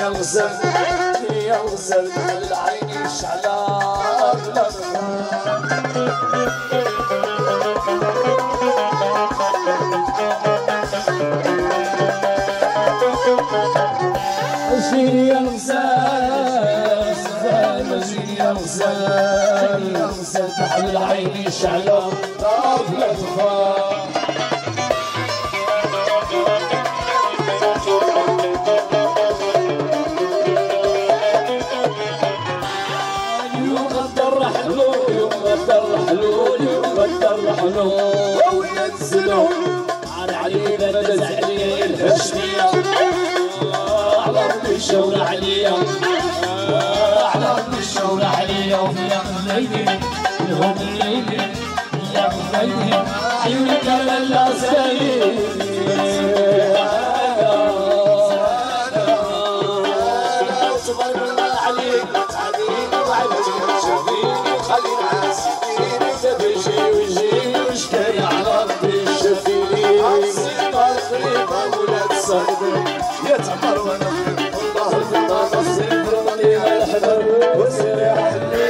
يا الغزال يا الغزال العين يشعلك لا جيني يا الغزال جيني يا الغزال يا الغزال تحل العين يشعلك لا تخاف وننزلوا علينا نزل عليه الهشمية على ربي الشورى عليا على ربي الشورى عليا ويا غنيدي الهم الليلي يا غنيدي عيونك لا سايل تبارك الله عليك تعديني وعليك شافيني خلينا عاسفيني تبجي ويجي وشكاية على ربي شافيني عصيبة خريبة ولاد صاحبي يا تعمر وانا والله الفضاء نصيب رمضي الحذر وسير يا حلي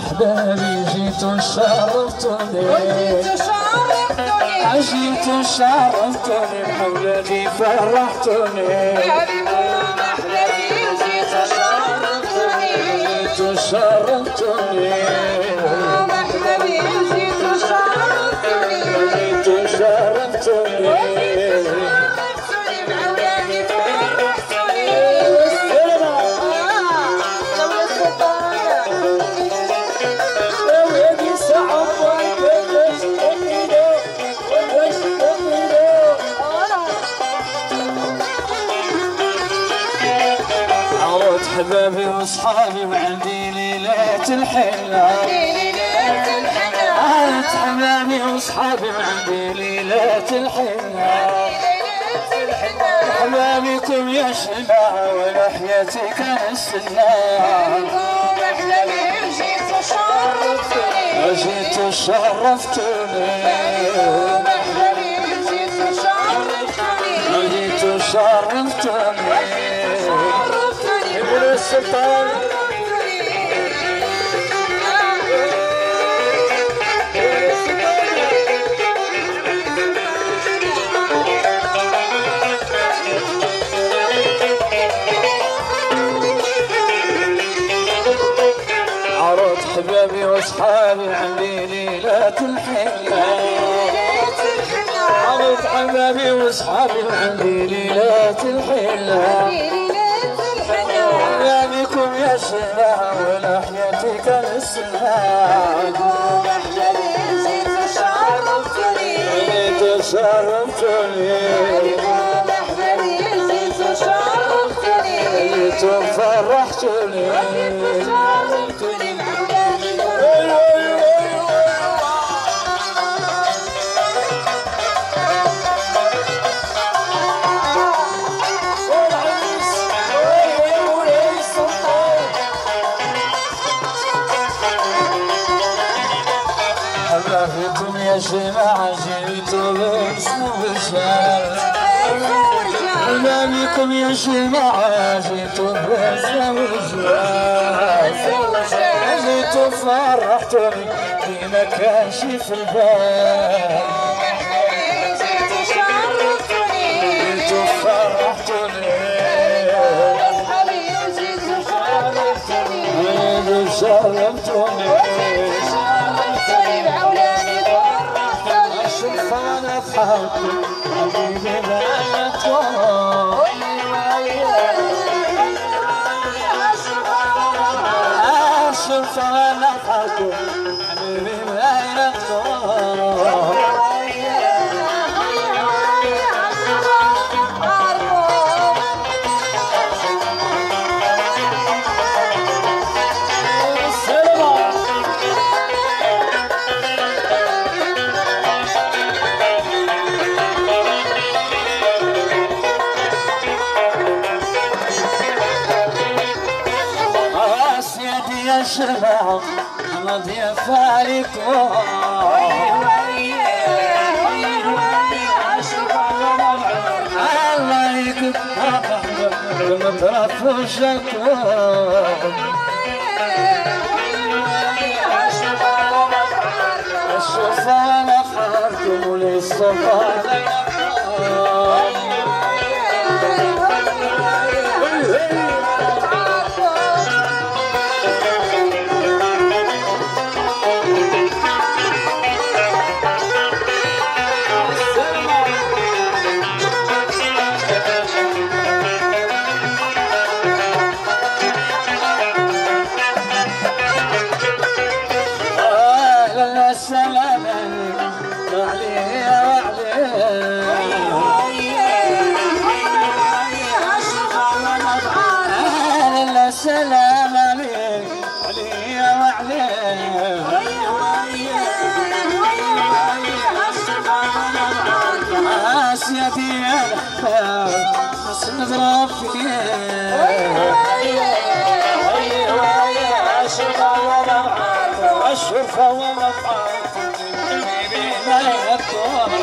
احبابي جيتوا شرفتوني جيتوا شرفتوني بحولاتي فرحتوني جيتوا شرفتوني جيتوا شرفتوني حبابي واصحابي وعندي ليلة الحنة عاد حبابي واصحابي وعندي ليلة الحنة حبابكم يا شماعة ولا حياتي كنستنى جيتوا شرفتوني جيتوا شرفتوني السلطان عرض حبابي واصحابي عندي ليلة الحنة عرض حبابي واصحابي عندي ليلة الحنة بكم يا شباب ولا حياتي كالسنة جيتوا شرفتوني جيتوا فرحتوني حبابكم يا جماعة جيتوا باسم الرجال حبابكم يا جماعة جيتوا باسم الرجال جيتوا فرحتوني اللي ما كانش في البال جيتوا فرحتوني جيتوا شرفتوني أنا أضحك حبيبي بعيط أشوف أنا أضحك حبيبي بعيط يا شباب الله ضيف عليكم الله يكون المطرف وشكوى الشوف على خاركم وللصفا السلام عليك علي وعليك عاسيتي الأحباب بس نضرب الشرفة والأفعال ما يكون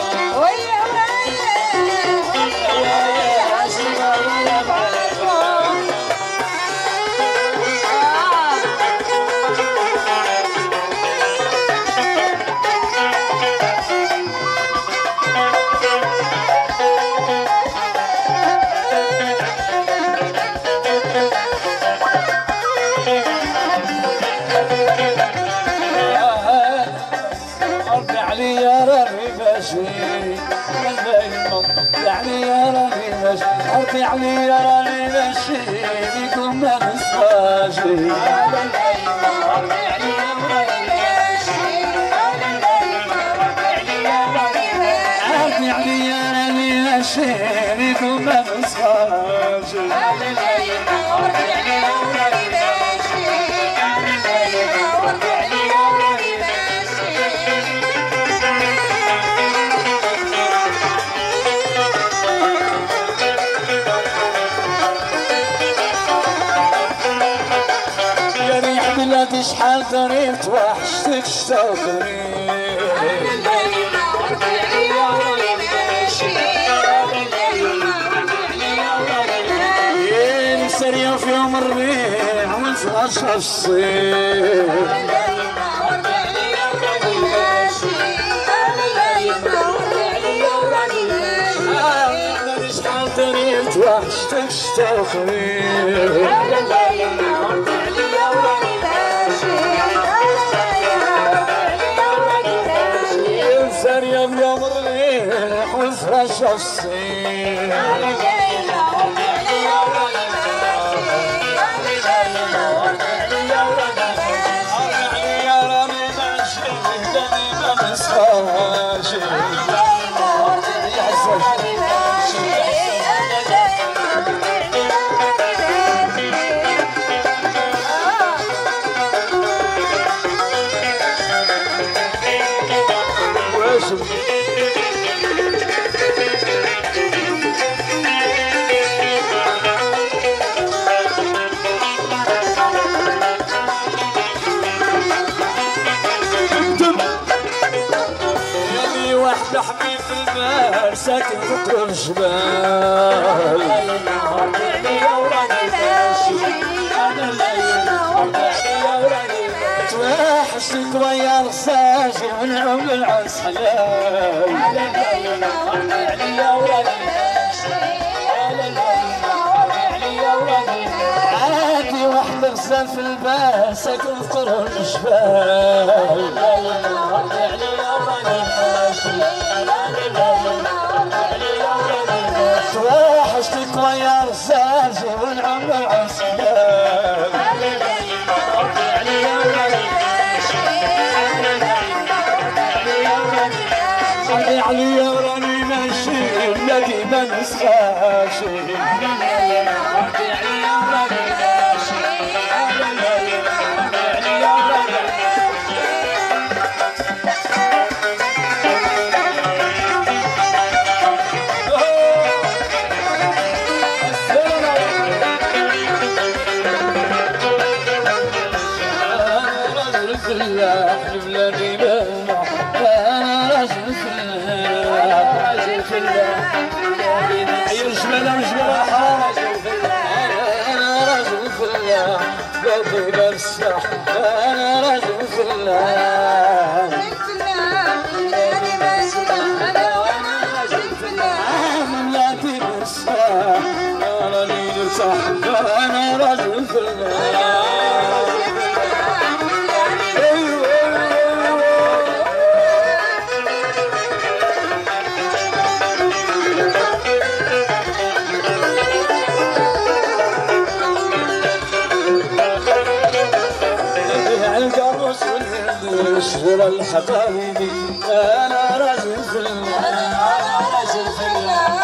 أرضي علي راني ماشي بكم ما نسواجي أرضي علي راني ماشي بكم ما نسواجي بلادي شحال دريت وحشتك شتاقني سريع في يوم الربيع ونتغشى الصيف بلادي شحال دريت وحشتك شتاقني سريع بيوم الريح وفرش الصيف يا رامي ماشي بدني ما مسخاش حبيب المال ساكن فوق الجبال توحشتك ويا رصاصي ونعم العز حلال عادي واحد غزال في البال ساكن في قرن الجبال توحشتك ويا رزازي ونعم العسلان صلي علي وراني ماشي بلادي ما نسخاشي احلف لاني بلمح انا راجل في الله جبل وجبل انا راجل في الله قلبي بمسح انا راجل في الله مملاتي بمسح انا اللي نرتاح انا راجل في الله اشهر الحبايبي انا راجل في الله انا راجل في الله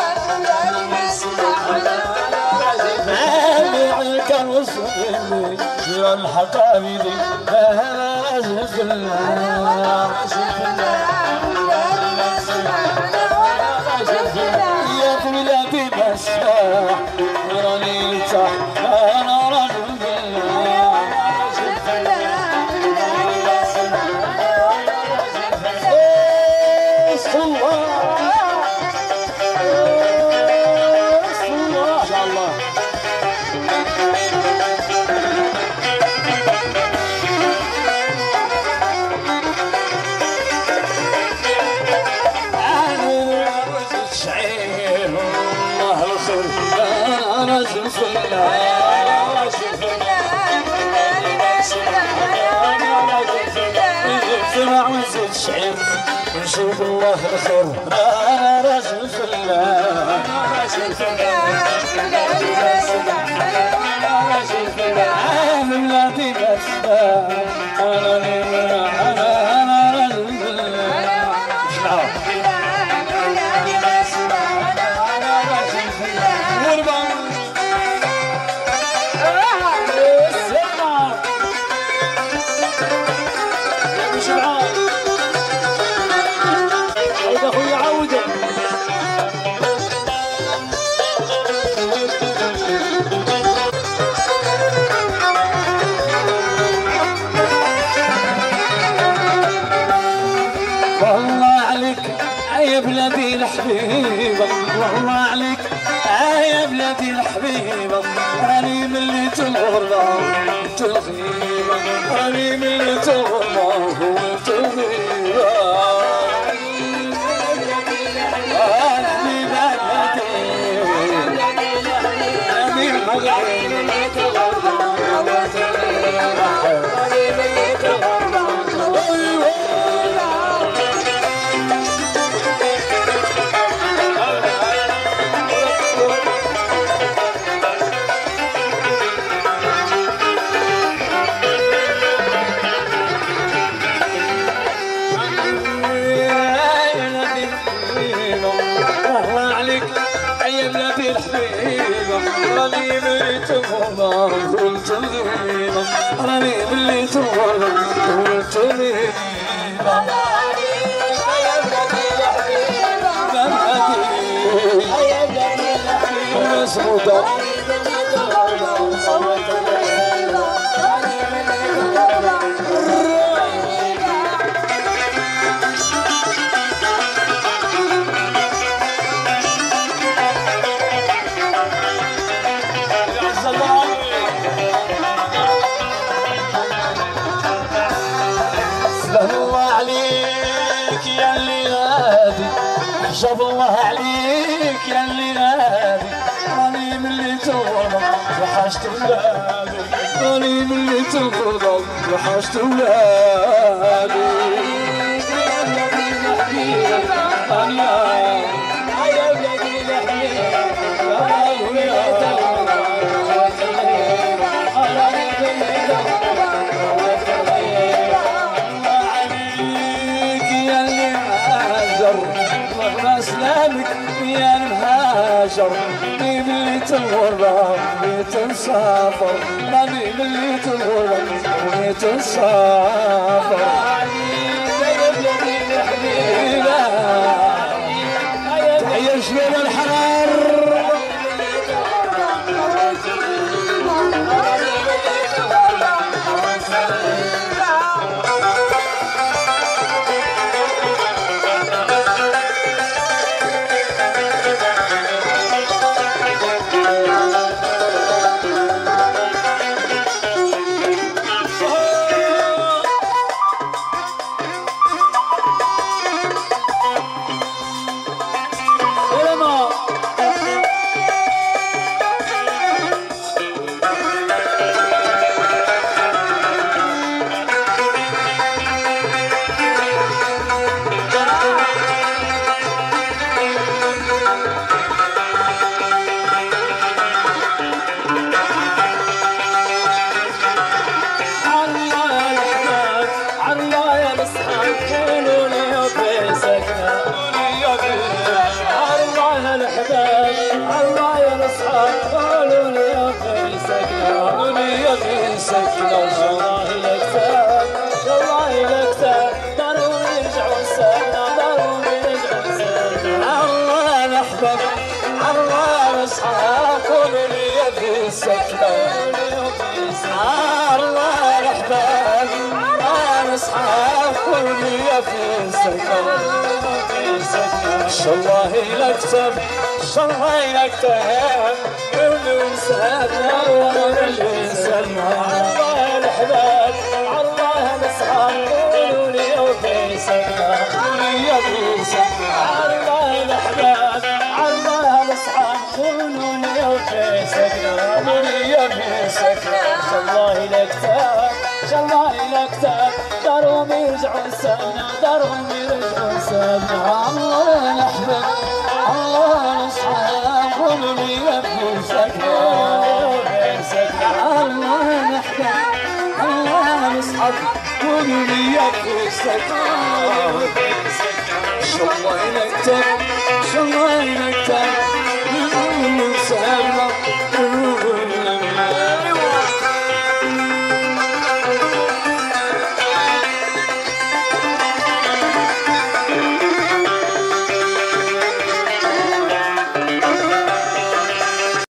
مالي عليك وصلني اشهر الحبايبي انا راجل في الله يا بلادي مساح راني تحت انا راجل في الله رجل في الله شوف الله الخير انا راجل فلان عامل بلادي مسلم انا راجل فلان يا بلادي الحبيبة والله عليك يا بلادي الحبيبة راني مليت الغربة وانت الغيبة راني مليت الغربة وانت الغيبة الحبيبة بلادي راني مليت الغربة وانت الغيبة راني مليت الغربة راني مليت الغربة وانت الغيبة راني مليت الغربة وانت الغيبة يا بلادي الحبيبة يا بلادي الحبيبة مسعودة راني مليت الغربة وانت الغيبة راني مليت الغربة حجاب الله عليك يا اللي غادي راني مليت الغربة وحشت ولادي راني مليت الغربة وحشت ولادي يا بلادي الحبيبة يا بلادي الحبيبة راني مليت الغربة وحشت ولادي راني مليت الغربة وحشت ولادي الله عليك يا اللي هاجر اسلامك يا المهاجر راني مليت الغربة بغيت نسافر راني مليت الغربة بغيت نسافر يا بلادي الحبيبة تحية شباب الحرار الله يكتب الله يكتب ونسالنا ونسالنا الله الحباب الله نصحى قولوا لي وبيسنا يا بيسنا الله الحباب الله نصحى قولوا لي وبيسنا يا بيسنا الله يكتب شالله ينكتب دارهم يرجعوا سنة دارهم يرجعوا سنة الله نحبك الله نصحى قولوا لي يبكوا سكنة الله نحبك الله نصحى قولوا لي يبكوا سكنة شالله ينكتب شالله ينكتب